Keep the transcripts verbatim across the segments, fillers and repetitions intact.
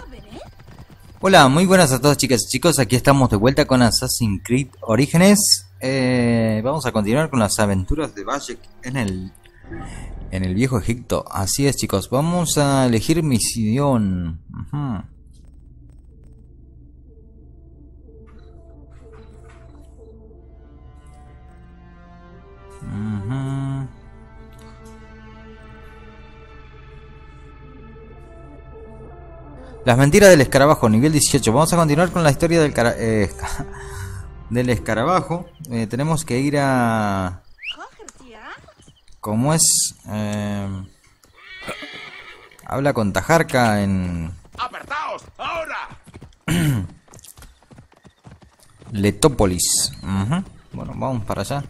Hola, muy buenas a todos, chicas y chicos. Aquí estamos de vuelta con Assassin's Creed Orígenes. Eh, vamos a continuar con las aventuras de Bayek en el en el viejo Egipto. Así es, chicos. Vamos a elegir misión. Uh-huh. Uh-huh. Las mentiras del escarabajo, nivel dieciocho. Vamos a continuar con la historia del, cara eh, del escarabajo. Eh, tenemos que ir a... ¿Cómo es? Eh... Habla con Tajarka en... ¡Apartaos! ¡Ahora! Letópolis. Uh-huh. Bueno, vamos para allá.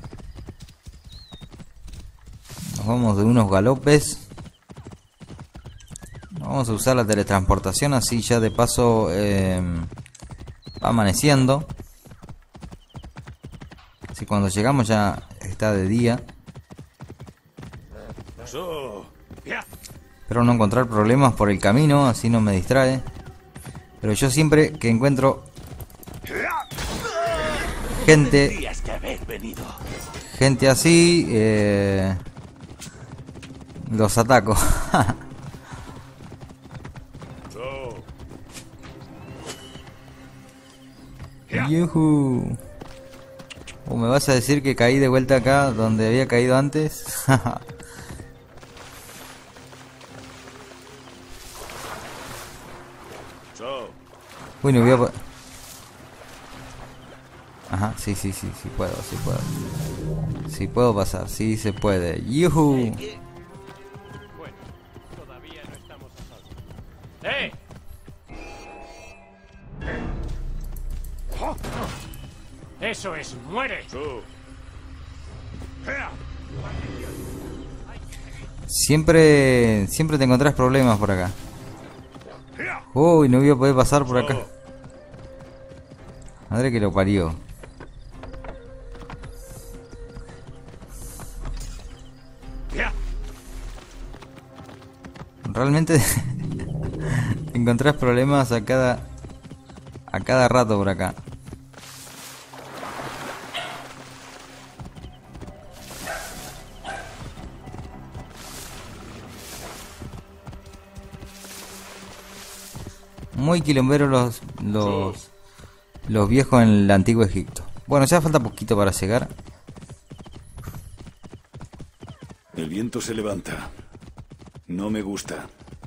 Nos vamos de unos galopes. Vamos a usar la teletransportación, así ya de paso eh, va amaneciendo. Así cuando llegamos ya está de día. Espero no encontrar problemas por el camino, así no me distrae. Pero yo siempre que encuentro gente gente así eh, los ataco. Yuhu. ¿O me vas a decir que caí de vuelta acá donde había caído antes? Uy, no voy a... Ajá, sí, sí, sí, sí puedo, sí puedo. Sí puedo pasar, sí se puede. Yuhu. Bueno, todavía no estamos a salvo. ¡Eh! ¡Eso es! ¡Muere! Siempre, siempre te encontrás problemas por acá. Uy, no voy a poder pasar por acá. Madre que lo parió. Realmente encontrás problemas a cada a cada rato por acá. Muy quilomberos los los los viejos en el antiguo Egipto. Bueno, ya falta poquito para llegar. El viento se levanta. No me gusta.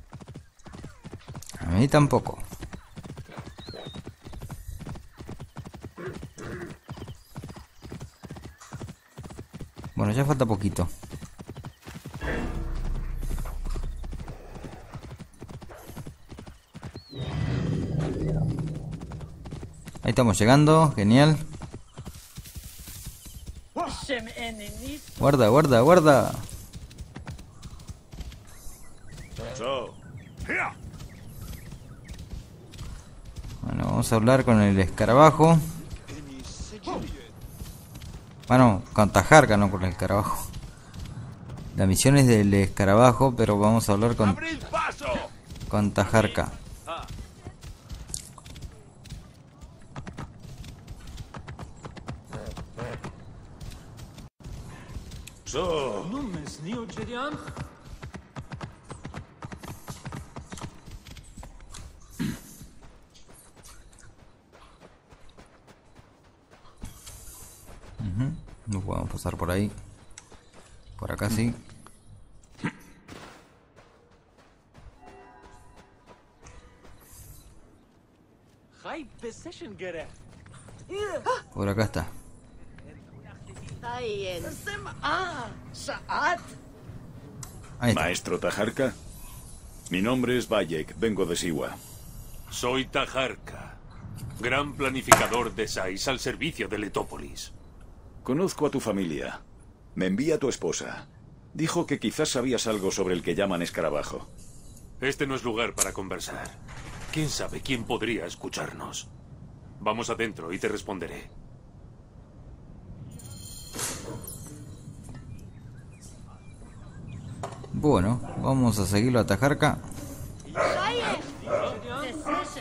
A mí tampoco. Bueno, ya falta poquito. Ahí estamos llegando, genial. Guarda, guarda, guarda. Bueno, vamos a hablar con el escarabajo. Bueno, con Tajarka, no con el escarabajo. La misión es del escarabajo, pero vamos a hablar con con Tajarka. Uh-huh. No podemos pasar por ahí. Por acá sí. Por acá está. Ahí está. Maestro Tajarka, mi nombre es Bayek, vengo de Siwa. Soy Tajarka, gran planificador de Sais al servicio de Letópolis. Conozco a tu familia. Me envía tu esposa. Dijo que quizás sabías algo sobre el que llaman escarabajo. Este no es lugar para conversar. ¿Quién sabe quién podría escucharnos? Vamos adentro y te responderé. Bueno, vamos a seguirlo a Tajarka.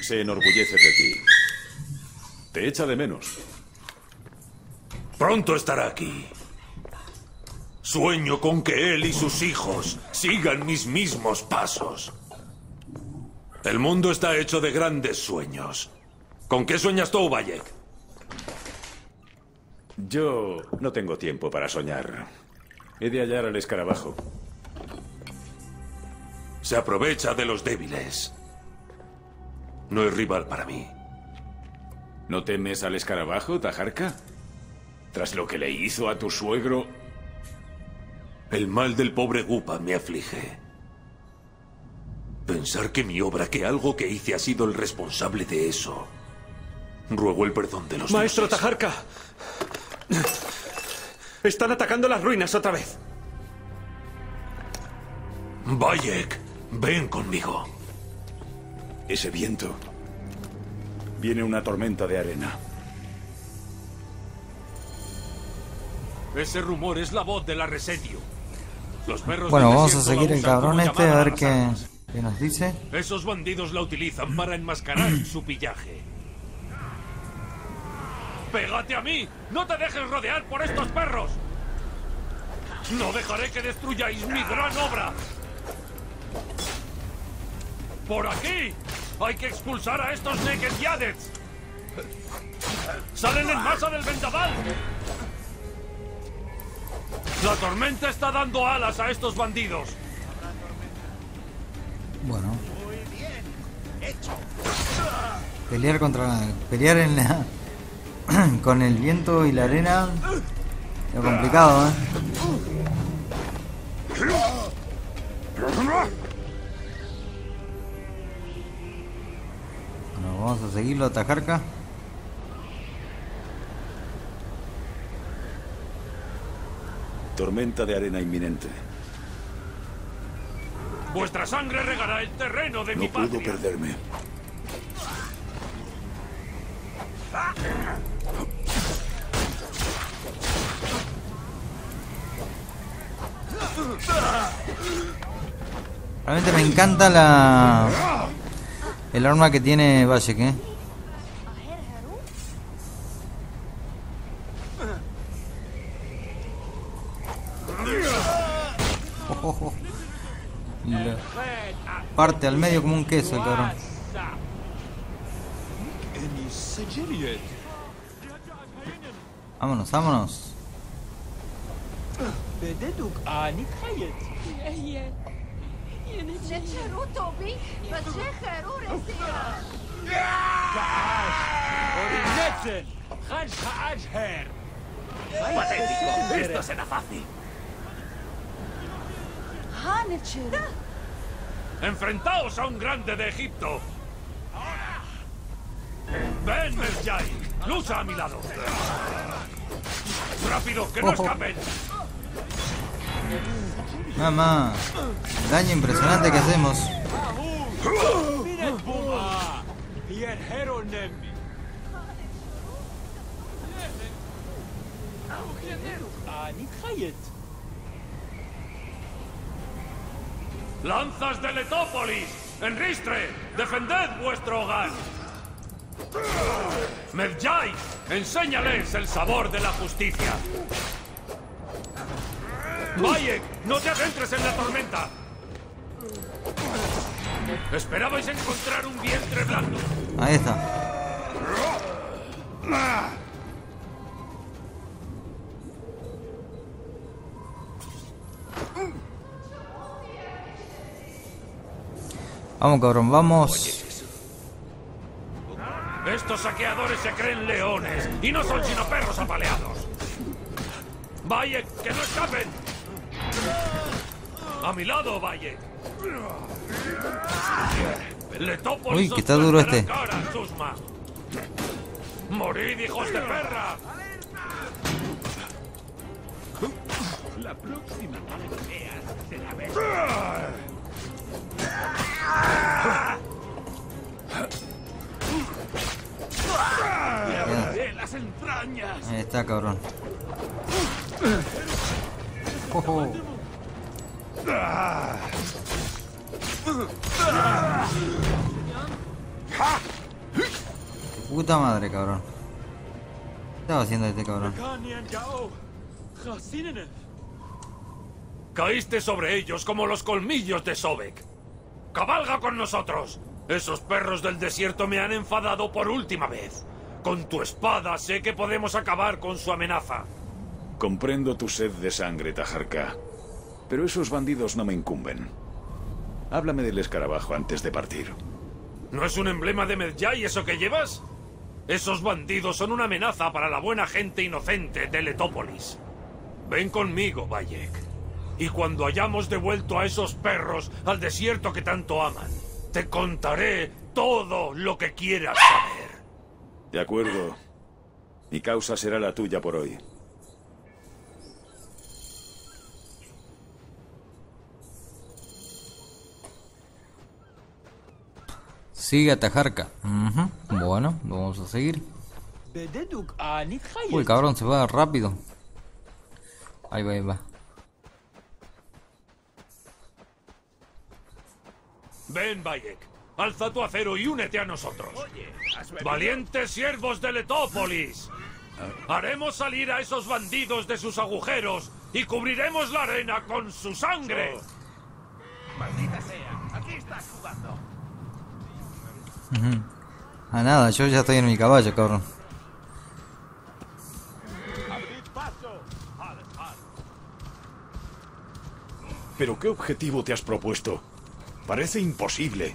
se enorgullece de ti. Te echa de menos. Pronto estará aquí. Sueño con que él y sus hijos sigan mis mismos pasos. El mundo está hecho de grandes sueños. ¿Con qué sueñas tú, Bayek? Yo no tengo tiempo para soñar. He de hallar al escarabajo. Se aprovecha de los débiles. No es rival para mí. ¿No temes al escarabajo, Tajarka? Tras lo que le hizo a tu suegro... El mal del pobre Gupa me aflige. Pensar que mi obra, que algo que hice ha sido el responsable de eso. Ruego el perdón de los Maestro dioses. Tajarka. Están atacando las ruinas otra vez. Bayek, ven conmigo. Ese viento. Viene una tormenta de arena. Ese rumor es la voz del arresedio. Los perros Bueno, del vamos a desierto la seguir el usan como cabrón este llamada a a ver las qué, armas. qué nos dice. Esos bandidos la utilizan para enmascarar su pillaje. ¡Pégate a mí! ¡No te dejes rodear por estos perros! ¡No dejaré que destruyáis mi gran obra! ¡Por aquí! ¡Hay que expulsar a estos Naked Yadets! ¡Salen en masa del vendaval! ¡La tormenta está dando alas a estos bandidos! Bueno. Pelear contra... Pelear en la... con el viento y la arena... Es complicado, ¿eh? Bueno, vamos a seguirlo a Tajarka. Tormenta de arena inminente. Vuestra sangre regará el terreno de mi No puedo patria. perderme. Realmente me encanta la... El arma que tiene Bayek, ¿eh? Oh, oh, oh. La- Parte al medio como un queso el cabrón. Vámonos, vámonos. Patético. Esto será fácil. ¡Enfrentaos a un grande de Egipto! ¡Ven, Merjai! ¡Lucha a mi lado! ¡Rápido, que no Ojo. escapen! Mamá. Daño impresionante que hacemos. ¡Lanzas de Letópolis! ¡En Ristre! ¡Defended vuestro hogar! ¡Medjay! ¡Enséñales el sabor de la justicia! ¡Bayek! ¡No te adentres en la tormenta! ¿Esperabais encontrar un vientre blando? Ahí está. Vamos, cabrón, vamos. Estos saqueadores se creen leones y no son sino perros apaleados. ¡Bayek, que no escapen! ¡A mi lado, Bayek! Letópolis Uy, que os está duro plantará este. cara, Susma. ¡Morid, hijos de perra! La próxima será ver. ¡De las entrañas! Ahí está, cabrón. Oh, oh. Puta madre, cabrón. ¿Qué estaba haciendo este cabrón? Caíste sobre ellos como los colmillos de Sobek. ¡Cabalga con nosotros! Esos perros del desierto me han enfadado por última vez. Con tu espada sé que podemos acabar con su amenaza. Comprendo tu sed de sangre, Tajarka. Pero esos bandidos no me incumben. Háblame del escarabajo antes de partir. ¿No es un emblema de Medjay eso que llevas? Esos bandidos son una amenaza para la buena gente inocente de Letópolis. Ven conmigo, Bayek. Y cuando hayamos devuelto a esos perros al desierto que tanto aman, te contaré todo lo que quieras saber. De acuerdo. Mi causa será la tuya por hoy. Sigue a Tajarka. Uh-huh. Bueno, vamos a seguir. Uy, cabrón, se va rápido. Ahí va, ahí va. Ven, Bayek. Alza tu acero y únete a nosotros. ¡Valientes siervos de Letópolis! Haremos salir a esos bandidos de sus agujeros y cubriremos la arena con su sangre. Maldita sea, aquí estás jugando. Uh-huh. Ah, nada, yo ya estoy en mi caballo, cabrón. ¿Pero qué objetivo te has propuesto? Parece imposible.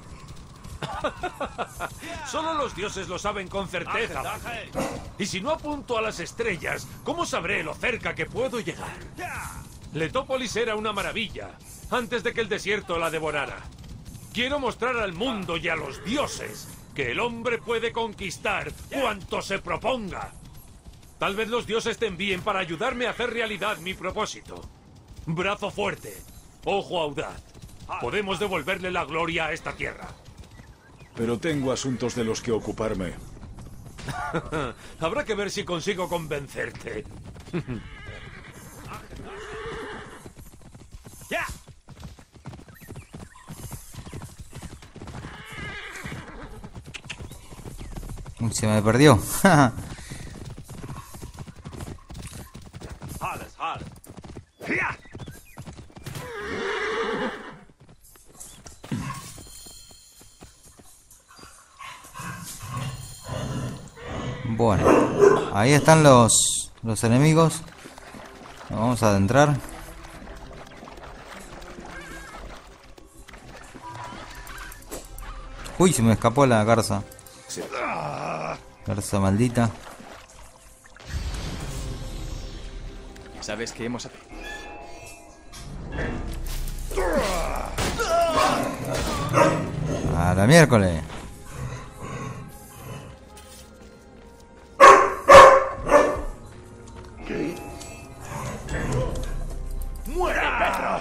Solo los dioses lo saben con certeza. Y si no apunto a las estrellas, ¿cómo sabré lo cerca que puedo llegar? Letópolis era una maravilla, antes de que el desierto la devorara. Quiero mostrar al mundo y a los dioses que el hombre puede conquistar cuanto se proponga. Tal vez los dioses te envíen para ayudarme a hacer realidad mi propósito. Brazo fuerte, ojo audaz. Podemos devolverle la gloria a esta tierra. Pero tengo asuntos de los que ocuparme. Habrá que ver si consigo convencerte. ¡Ya! Uy, se me perdió. Bueno, ahí están los los enemigos. Nos vamos a adentrar. Uy, se me escapó la garza. Garza maldita. ¿Sabes qué hemos... A la miércoles. ¡Muere, perro!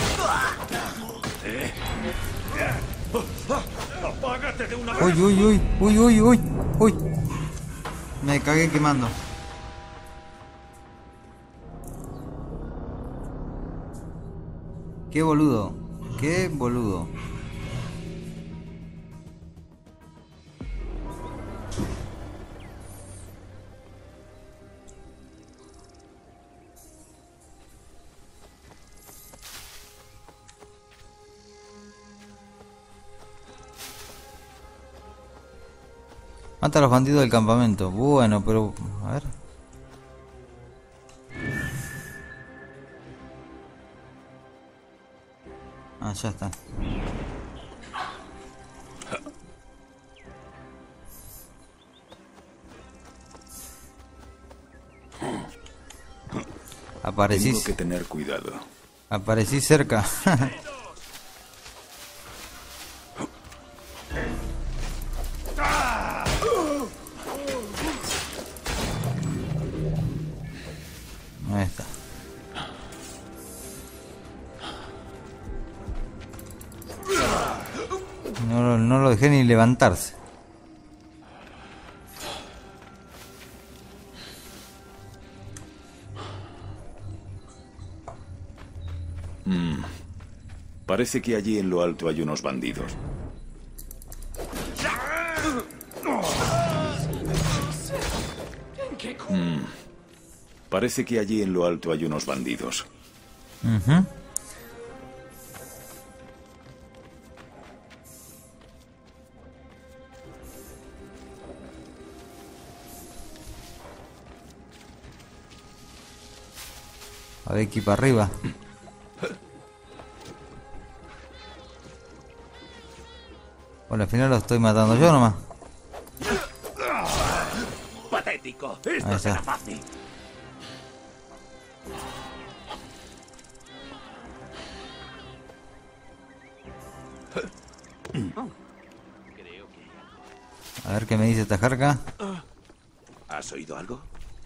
¡Apágate de una vez! Uy, uy, uy, uy, uy, uy, uy. Me cagué quemando. Qué boludo. Qué boludo. Mata a los bandidos del campamento. Bueno, pero... A ver. Ah, ya está. Aparecí... Tengo que tener cuidado. Aparecí cerca. Ahí está. No, lo- no lo dejé ni levantarse. Parece que allí en lo alto hay unos bandidos. Mm. Parece que allí en lo alto hay unos bandidos. Ujú. A ver, aquí para arriba. Bueno, al final lo estoy matando yo nomás. Patético. Ahí Esto está. será fácil. A ver qué me dice esta jarca. ¿Has oído algo?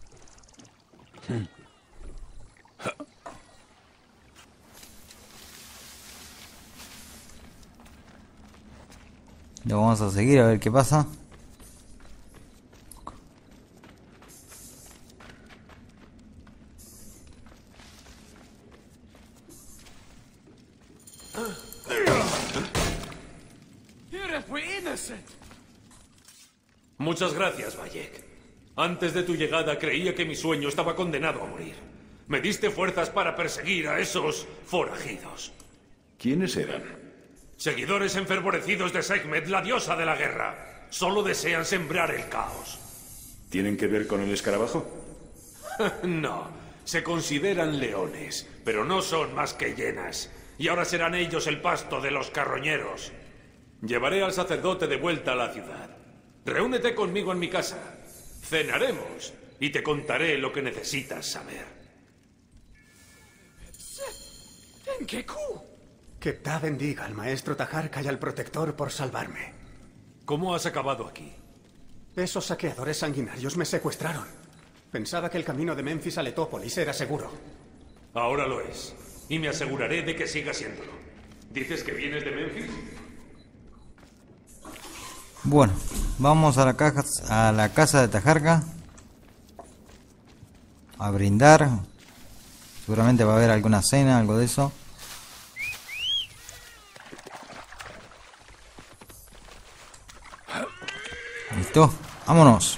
Lo vamos a seguir a ver qué pasa. Muchas gracias, Bayek. Antes de tu llegada creía que mi sueño estaba condenado a morir. Me diste fuerzas para perseguir a esos forajidos. ¿Quiénes eran? Seguidores enfervorecidos de Sekhmet, la diosa de la guerra. Solo desean sembrar el caos. ¿Tienen que ver con el escarabajo? No, se consideran leones, pero no son más que hienas. Y ahora serán ellos el pasto de los carroñeros. Llevaré al sacerdote de vuelta a la ciudad. Reúnete conmigo en mi casa. Cenaremos y te contaré lo que necesitas saber. Que Ta bendiga al maestro Taharka y al protector por salvarme. ¿Cómo has acabado aquí? Esos saqueadores sanguinarios me secuestraron. Pensaba que el camino de Memphis a Letópolis era seguro. Ahora lo es. Y me aseguraré de que siga siéndolo. ¿Dices que vienes de Memphis? Bueno, vamos a la caja, a la casa de Taharka a brindar. Seguramente va a haber alguna cena, algo de eso. Listo, vámonos.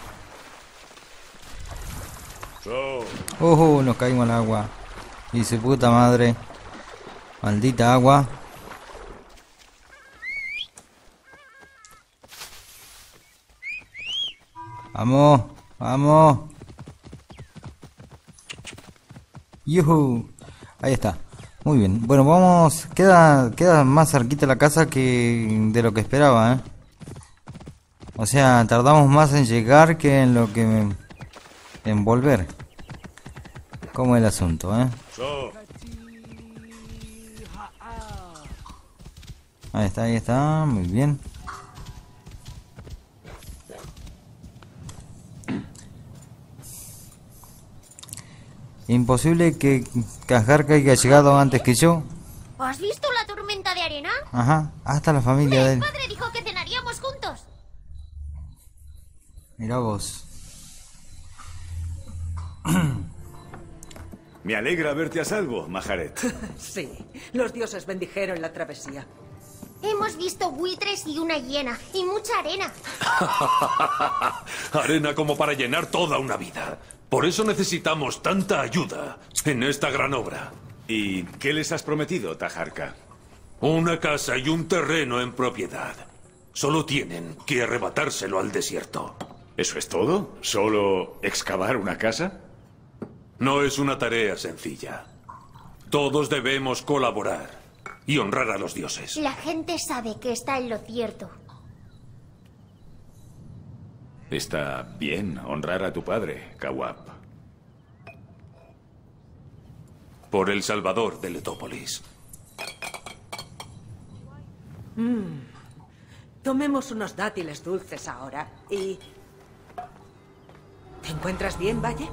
Oh, nos caímos al agua. Y su puta madre. Maldita agua. Vamos, vamos. Yuhu. Ahí está. Muy bien. Bueno, vamos. Queda, queda más cerquita la casa que de lo que esperaba, ¿eh? O sea, tardamos más en llegar que en lo que me, en volver. ¿Cómo es el asunto, eh? Ahí está, ahí está. Muy bien. Imposible que Taharka haya llegado antes que yo. ¿Has visto la tormenta de arena? Ajá, hasta la familia de Mi él. padre dijo que cenaríamos juntos. Mirá vos. Me alegra verte a salvo, Maharet. Sí, los dioses bendijeron la travesía. Hemos visto buitres y una hiena y mucha arena. Arena como para llenar toda una vida. Por eso necesitamos tanta ayuda en esta gran obra. ¿Y qué les has prometido, Taharka? Una casa y un terreno en propiedad. Solo tienen que arrebatárselo al desierto. ¿Eso es todo? ¿Solo excavar una casa? No es una tarea sencilla. Todos debemos colaborar y honrar a los dioses. La gente sabe que está en lo cierto. Está bien honrar a tu padre, Kawab. Por el Salvador de Letópolis. Tomemos unos dátiles dulces ahora y... ¿Te encuentras bien, Bayek?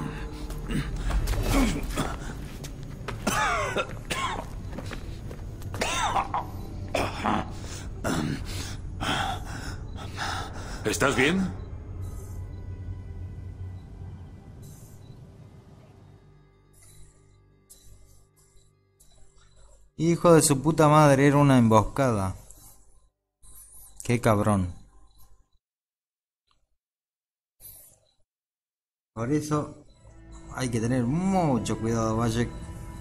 ¿Estás bien? Hijo de su puta madre, era una emboscada. Qué cabrón. Por eso hay que tener mucho cuidado, Valle.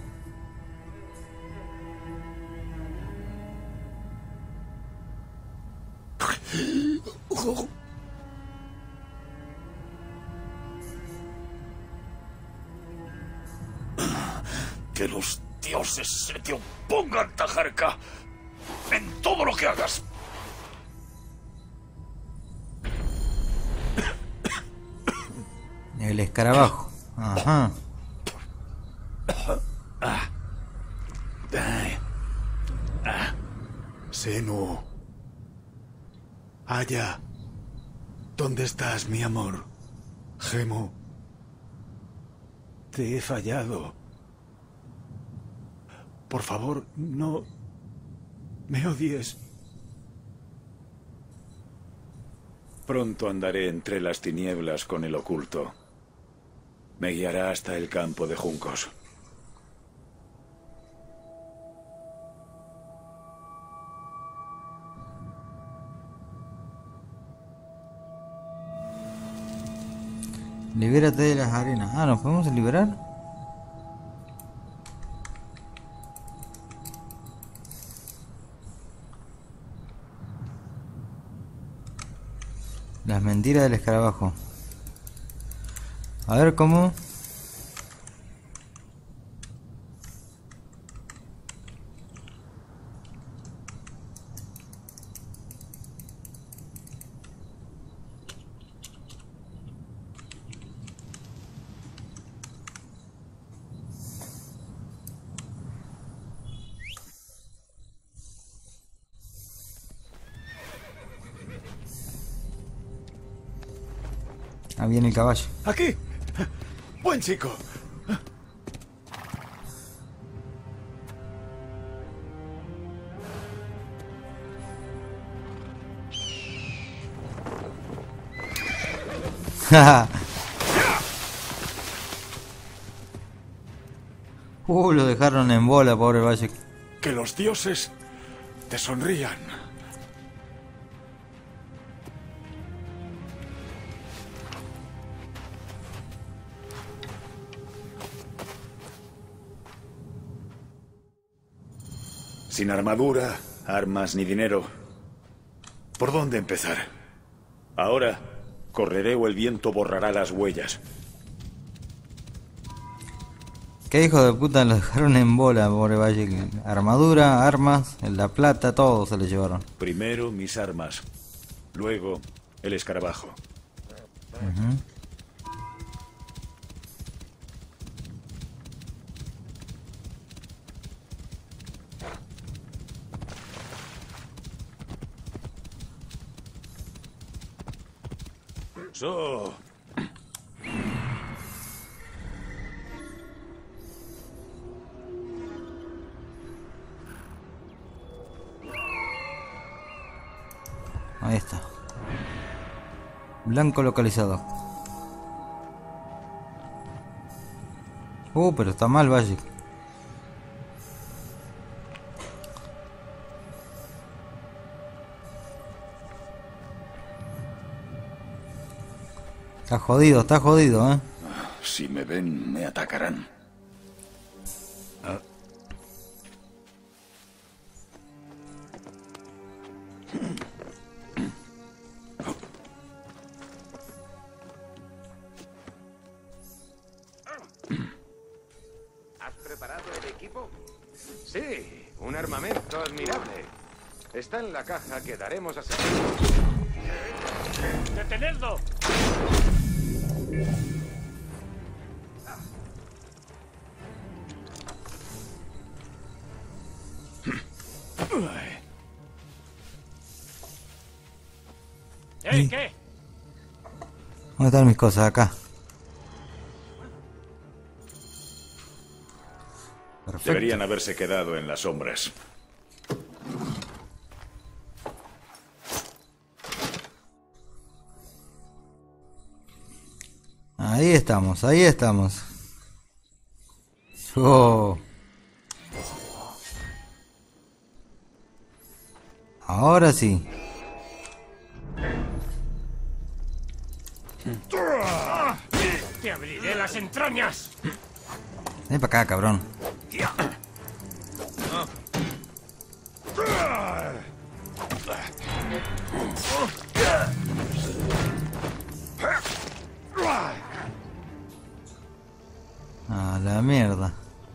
Que los dioses se te opongan, Taharka, en todo lo que hagas. El escarabajo. Ajá. Ah. Ah. Senu. Aya. ¿Dónde estás, mi amor? Gemu. Te he fallado. Por favor, no me odies. Pronto andaré entre las tinieblas con el oculto. Me guiará hasta el campo de juncos. Libérate de las arenas. Ah, ¿nos podemos liberar? Las mentiras del escarabajo. A ver cómo. Ah, viene el caballo. ¡Aquí! ¡Buen chico! uh, lo dejaron en bola, pobre Valle. Que los dioses te sonrían. Sin armadura, armas ni dinero. ¿Por dónde empezar? Ahora correré o el viento borrará las huellas. Qué hijo de puta, lo dejaron en bola, pobre Valle. Armadura, armas, la plata, todo se lo llevaron. Primero mis armas, luego el escarabajo. Uh-huh. So. Ahí está. Blanco localizado. Uh, pero está mal, Valle. Está jodido, está jodido, ¿eh? Si me ven, me atacarán. Ah. ¿Has preparado el equipo? Sí, un armamento admirable. Está en la caja que daremos a servicio. ¡Detenedlo! ¿Eh? ¿Qué? ¿Dónde están mis cosas? Acá. Perfecto. Deberían haberse quedado en las sombras. Ahí estamos, ahí estamos. Oh. Ahora sí. ¡Te abriré las entrañas! Ven para acá, cabrón. A la mierda.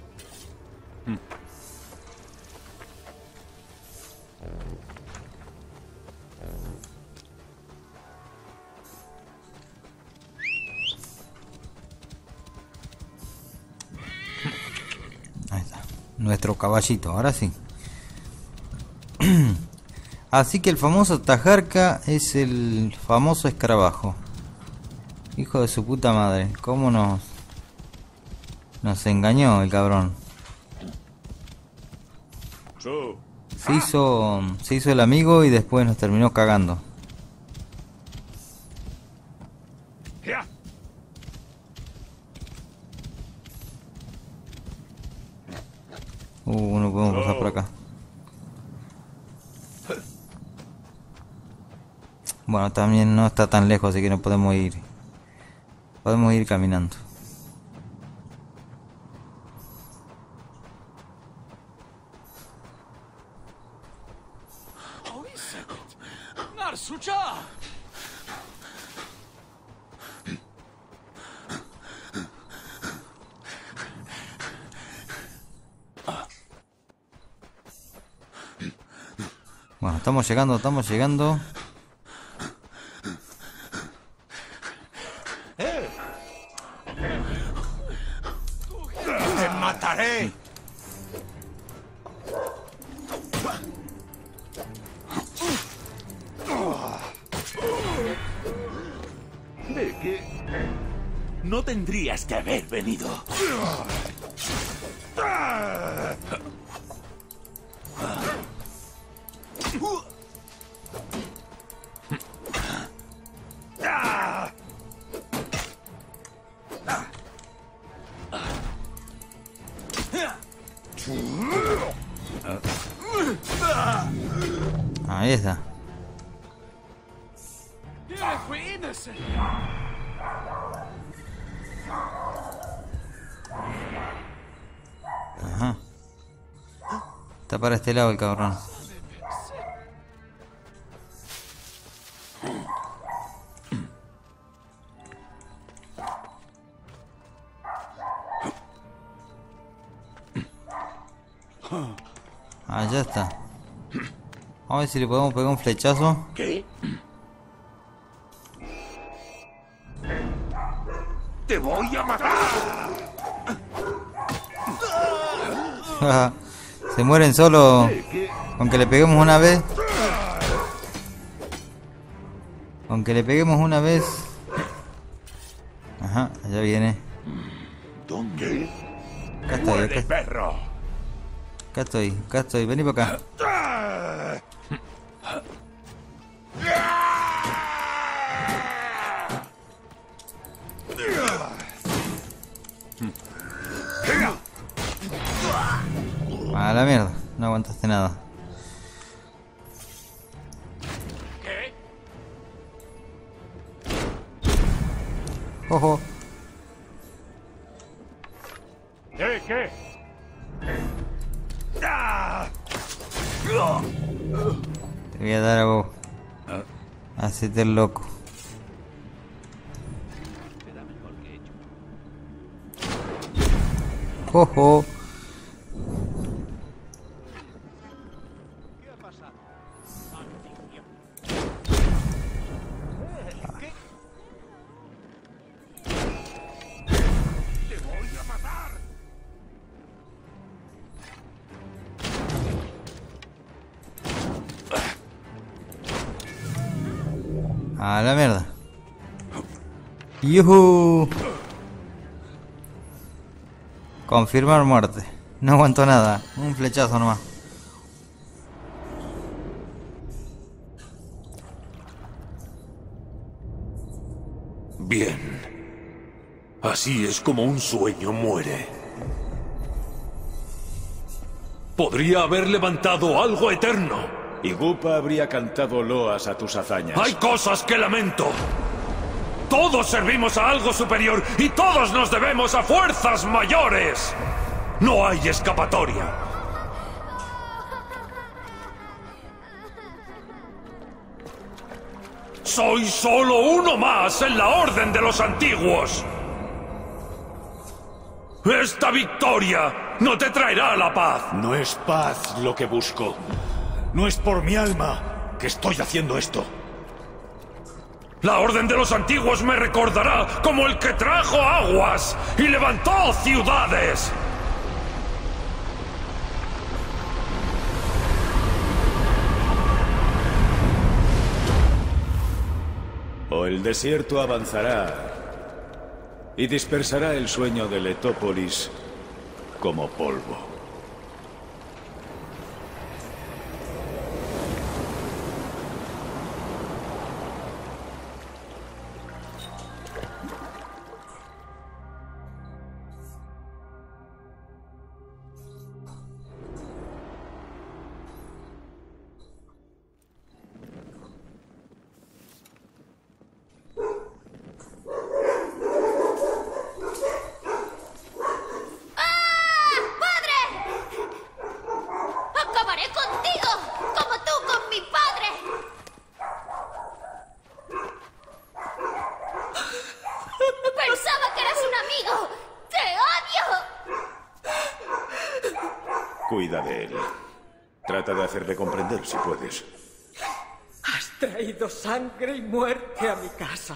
Ahí está. Nuestro caballito, ahora sí. Así que el famoso Tajarka es el famoso escarabajo. Hijo de su puta madre. ¿Cómo nos... nos engañó el cabrón? Se hizo... se hizo el amigo y después nos terminó cagando. Uh, no podemos pasar por acá. Bueno, también no está tan lejos, así que no podemos ir. Podemos ir caminando. Bueno, estamos llegando, estamos llegando. ¡Te mataré! ¿De qué? No tendrías que haber venido. Ahí está. Ajá. Está para este lado el cabrón. Ah, ya está. Vamos a ver si le podemos pegar un flechazo. ¿Qué? ¡Te voy a matar! Se mueren solo con que le peguemos una vez. Con que le peguemos una vez. Ajá, allá viene. ¿Dónde? Acá estoy, acá, perro! acá estoy, acá estoy. Vení para acá. A la mierda, no aguantaste nada. ¿Qué? Ojo. ¿Eh, qué? Te voy a dar a vos. Hacete el loco. Ojo. A la mierda. ¡Yuhu! Confirmar muerte. No aguantó nada. Un flechazo nomás. Bien. Así es como un sueño muere. Podría haber levantado algo eterno. Y Gupa habría cantado loas a tus hazañas. Hay cosas que lamento. Todos servimos a algo superior y todos nos debemos a fuerzas mayores. No hay escapatoria. Soy solo uno más en la Orden de los Antiguos. Esta victoria no te traerá la paz. No es paz lo que busco. No es por mi alma que estoy haciendo esto. La Orden de los Antiguos me recordará como el que trajo aguas y levantó ciudades. O el desierto avanzará y dispersará el sueño de Letópolis como polvo. Cuida de él. Trata de hacerle comprender si puedes. Has traído sangre y muerte a mi casa.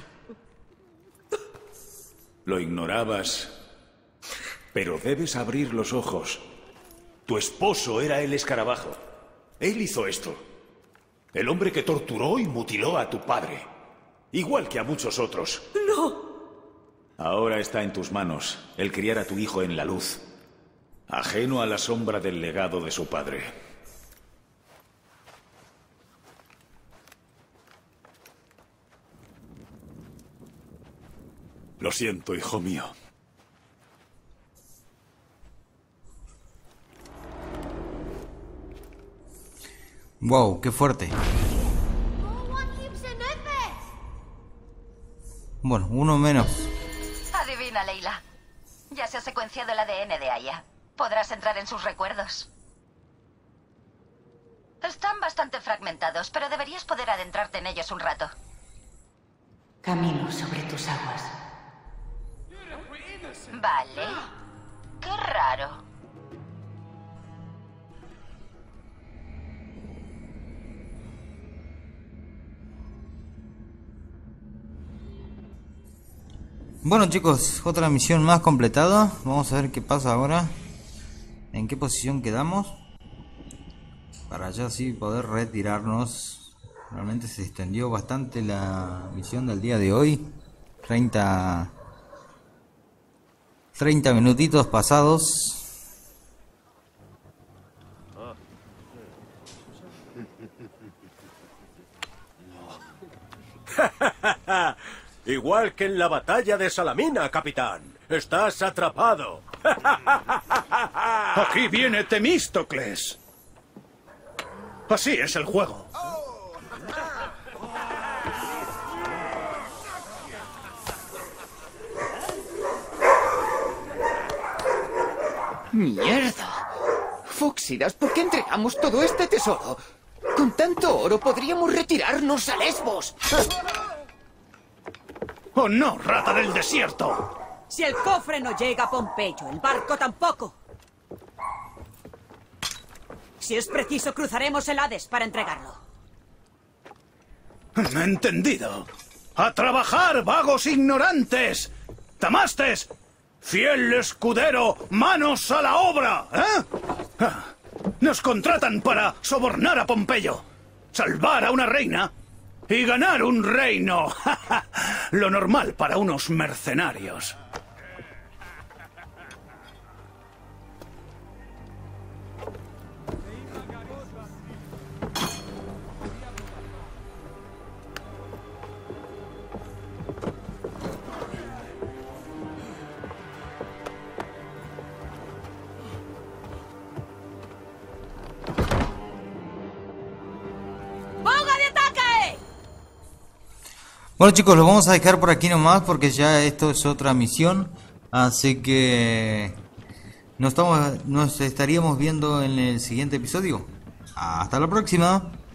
Lo ignorabas, pero debes abrir los ojos. Tu esposo era el escarabajo. Él hizo esto. El hombre que torturó y mutiló a tu padre. Igual que a muchos otros. ¡No! Ahora está en tus manos el criar a tu hijo en la luz, ajeno a la sombra del legado de su padre. Lo siento, hijo mío. Wow, qué fuerte. Bueno, uno menos. Adivina, Leila. Ya se ha secuenciado el A D N de Aya. Podrás entrar en sus recuerdos. Están bastante fragmentados, pero deberías poder adentrarte en ellos un rato. Camino sobre tus aguas. Vale. Qué raro. Bueno, chicos, otra misión más completada. Vamos a ver qué pasa ahora. ¿En qué posición quedamos? Para ya así poder retirarnos. Realmente se extendió bastante la misión del día de hoy. treinta treinta minutitos pasados. Igual que en la batalla de Salamina, capitán. Estás atrapado. Aquí viene Temístocles. Así es el juego. ¡Mierda! Fóxidas, ¿por qué entregamos todo este tesoro? Con tanto oro podríamos retirarnos a Lesbos. ¡Oh no, rata del desierto! Si el cofre no llega a Pompeyo, el barco tampoco. Si es preciso, cruzaremos el Hades para entregarlo. Entendido. ¡A trabajar, vagos ignorantes! ¡Tamastes! ¡Fiel escudero! ¡Manos a la obra! ¿Eh? Nos contratan para sobornar a Pompeyo, salvar a una reina y ganar un reino. Lo normal para unos mercenarios. Bueno chicos, lo vamos a dejar por aquí nomás porque ya esto es otra misión. Así que nos, estamos, nos estaríamos viendo en el siguiente episodio. Hasta la próxima.